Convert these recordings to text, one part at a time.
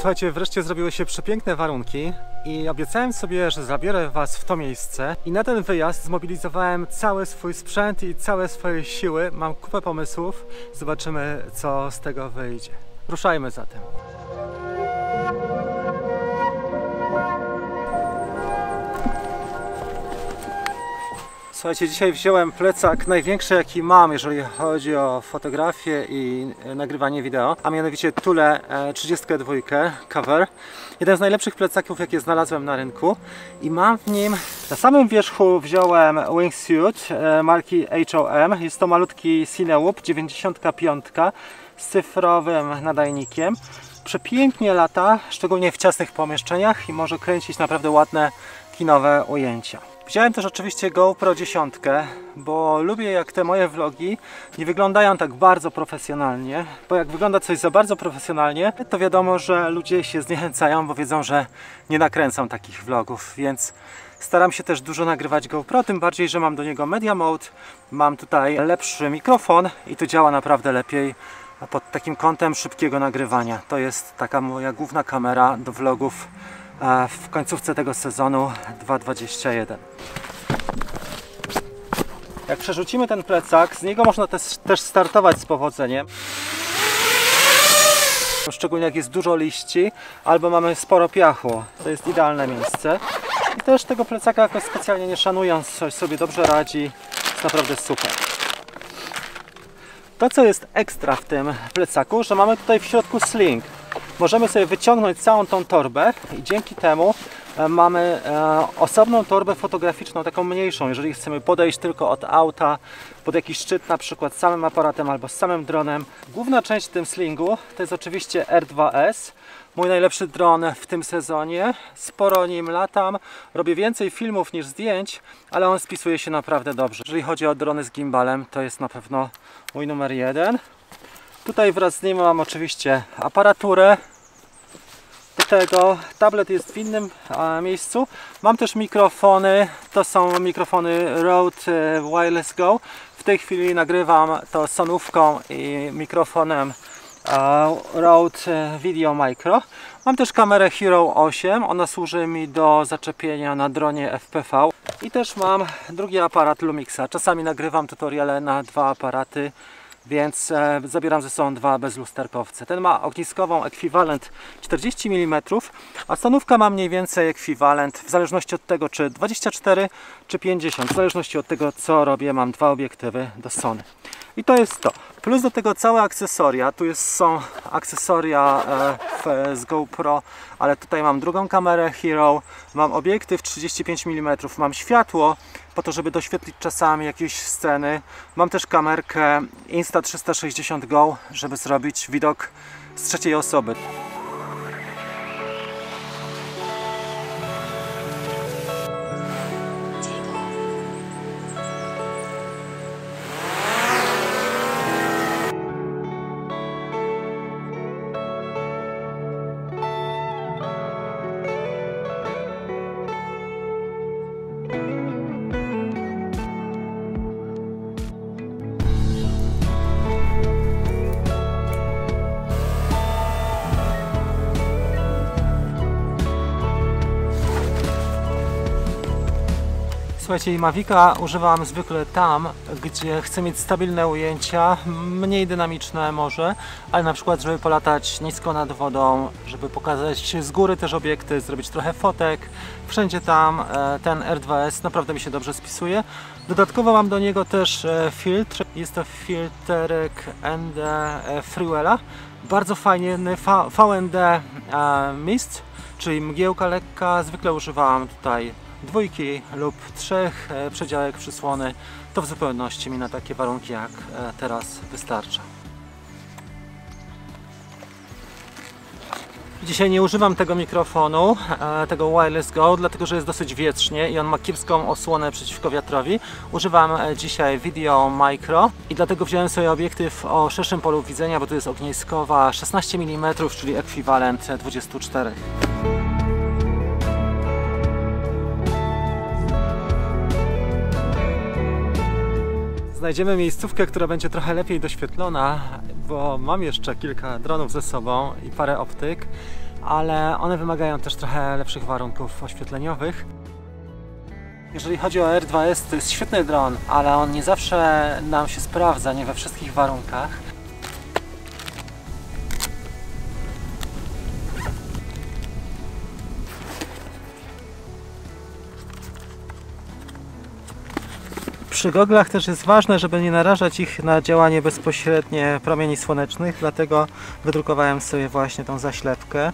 Słuchajcie, wreszcie zrobiły się przepiękne warunki i obiecałem sobie, że zabiorę Was w to miejsce i na ten wyjazd zmobilizowałem cały swój sprzęt i całe swoje siły. Mam kupę pomysłów, zobaczymy, co z tego wyjdzie. Ruszajmy zatem. Słuchajcie, dzisiaj wziąłem plecak największy, jaki mam, jeżeli chodzi o fotografię i nagrywanie wideo, a mianowicie Thule 32 Cover. Jeden z najlepszych plecaków, jakie znalazłem na rynku i mam w nim, na samym wierzchu wziąłem wingsuit marki H&M. Jest to malutki Cinewoop 95 z cyfrowym nadajnikiem. Przepięknie lata, szczególnie w ciasnych pomieszczeniach i może kręcić naprawdę ładne kinowe ujęcia. Wziąłem też oczywiście GoPro 10, bo lubię, jak te moje vlogi nie wyglądają tak bardzo profesjonalnie, bo jak wygląda coś za bardzo profesjonalnie, to wiadomo, że ludzie się zniechęcają, bo wiedzą, że nie nakręcam takich vlogów, więc staram się też dużo nagrywać GoPro, tym bardziej, że mam do niego Media Mode, mam tutaj lepszy mikrofon i to działa naprawdę lepiej pod takim kątem szybkiego nagrywania. To jest taka moja główna kamera do vlogów w końcówce tego sezonu 2021. Jak przerzucimy ten plecak, z niego można też startować z powodzeniem. Szczególnie jak jest dużo liści albo mamy sporo piachu. To jest idealne miejsce. I też tego plecaka jakoś specjalnie nie szanując, coś sobie dobrze radzi. Jest naprawdę super. To, co jest ekstra w tym plecaku, że mamy tutaj w środku sling. Możemy sobie wyciągnąć całą tą torbę i dzięki temu mamy osobną torbę fotograficzną, taką mniejszą, jeżeli chcemy podejść tylko od auta pod jakiś szczyt, na przykład z samym aparatem albo z samym dronem. Główna część w tym slingu to jest oczywiście R2S, mój najlepszy dron w tym sezonie. Sporo nim latam, robię więcej filmów niż zdjęć, ale on spisuje się naprawdę dobrze. Jeżeli chodzi o drony z gimbalem, to jest na pewno mój numer 1. Tutaj wraz z nim mam oczywiście aparaturę. Do tego tablet jest w innym miejscu. Mam też mikrofony. To są mikrofony Rode Wireless Go. W tej chwili nagrywam to sonówką i mikrofonem Rode Video Micro. Mam też kamerę Hero 8. Ona służy mi do zaczepienia na dronie FPV. I też mam drugi aparat Lumixa. Czasami nagrywam tutoriale na dwa aparaty, więc zabieram ze sobą dwa bezlusterkowce. Ten ma ogniskową ekwiwalent 40 mm, a stanówka ma mniej więcej ekwiwalent w zależności od tego, czy 24 czy 50, w zależności od tego, co robię. Mam dwa obiektywy do Sony. I to jest to. Plus do tego całe akcesoria. Tu są akcesoria z GoPro, ale tutaj mam drugą kamerę Hero, mam obiektyw 35 mm, mam światło po to, żeby doświetlić czasami jakieś sceny. Mam też kamerkę Insta360 Go, żeby zrobić widok z trzeciej osoby. Słuchajcie, Mavica używam zwykle tam, gdzie chcę mieć stabilne ujęcia, mniej dynamiczne może, ale na przykład, żeby polatać nisko nad wodą, żeby pokazać z góry też obiekty, zrobić trochę fotek. Wszędzie tam ten R2S naprawdę mi się dobrze spisuje. Dodatkowo mam do niego też filtr. Jest to filterek ND Freewella. Bardzo fajny VND Mist, czyli mgiełka lekka. Zwykle używam tutaj 2 lub 3 przedziałek przysłony. To w zupełności mi na takie warunki jak teraz wystarcza. Dzisiaj nie używam tego mikrofonu, tego Wireless Go, dlatego że jest dosyć wietrznie i on ma kiepską osłonę przeciwko wiatrowi. Używam dzisiaj Video Micro i dlatego wziąłem sobie obiektyw o szerszym polu widzenia, bo tu jest ogniskowa 16 mm, czyli ekwiwalent 24. Znajdziemy miejscówkę, która będzie trochę lepiej doświetlona, bo mam jeszcze kilka dronów ze sobą i parę optyk, ale one wymagają też trochę lepszych warunków oświetleniowych. Jeżeli chodzi o R2S, to jest świetny dron, ale on nie zawsze nam się sprawdza, nie we wszystkich warunkach. Przy goglach też jest ważne, żeby nie narażać ich na działanie bezpośrednie promieni słonecznych, dlatego wydrukowałem sobie właśnie tą zaślepkę.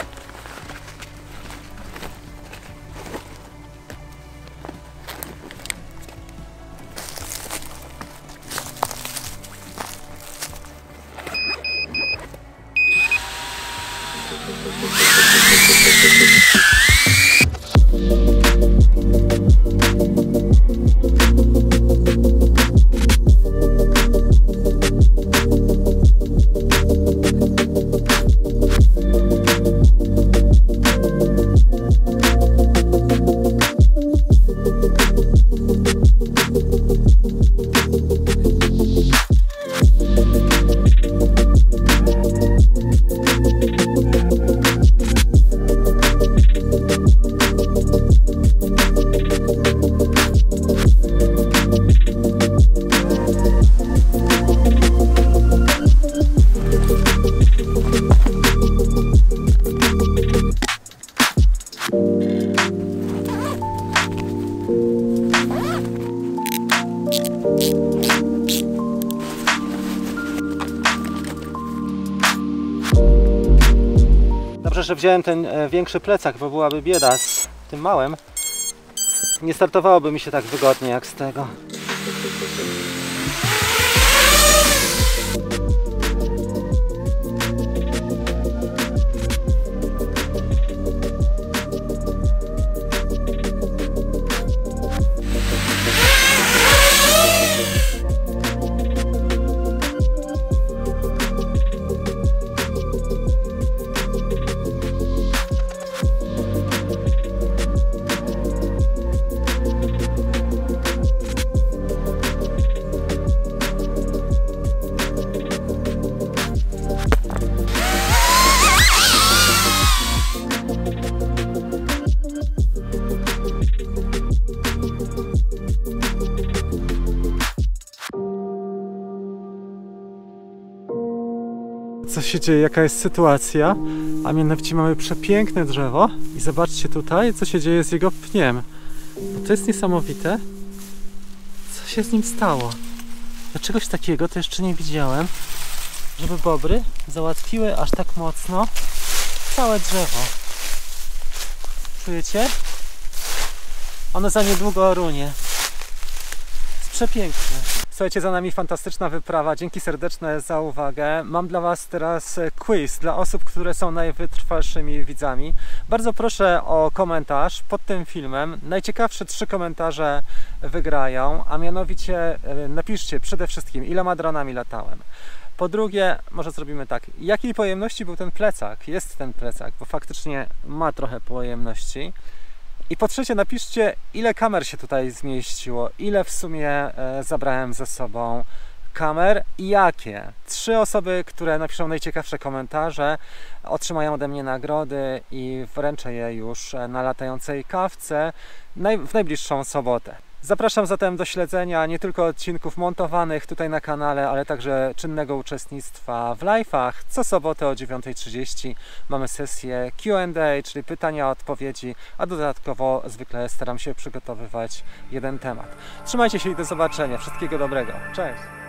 Dobrze, że wziąłem ten większy plecak, bo byłaby bieda z tym małym. Nie startowałoby mi się tak wygodnie jak z tego. Co się dzieje, jaka jest sytuacja, a mianowicie mamy przepiękne drzewo i zobaczcie tutaj, co się dzieje z jego pniem. Bo to jest niesamowite. Co się z nim stało? Ja czegoś takiego to jeszcze nie widziałem, żeby bobry załatwiły aż tak mocno całe drzewo. Czujecie? Ono za niedługo runie. Jest przepiękne. Słuchajcie, za nami fantastyczna wyprawa. Dzięki serdeczne za uwagę. Mam dla Was teraz quiz dla osób, które są najwytrwalszymi widzami. Bardzo proszę o komentarz pod tym filmem. Najciekawsze 3 komentarze wygrają, a mianowicie napiszcie przede wszystkim, iloma dronami latałem. Po drugie, może zrobimy tak, jakiej pojemności był ten plecak? Jest ten plecak, bo faktycznie ma trochę pojemności. I po trzecie, napiszcie, ile kamer się tutaj zmieściło, ile w sumie zabrałem ze sobą kamer i jakie. 3 osoby, które napiszą najciekawsze komentarze, otrzymają ode mnie nagrody i wręczę je już na latającej kawce w najbliższą sobotę. Zapraszam zatem do śledzenia nie tylko odcinków montowanych tutaj na kanale, ale także czynnego uczestnictwa w live'ach. Co sobotę o 9:30 mamy sesję Q&A, czyli pytania, odpowiedzi, a dodatkowo zwykle staram się przygotowywać jeden temat. Trzymajcie się i do zobaczenia. Wszystkiego dobrego. Cześć!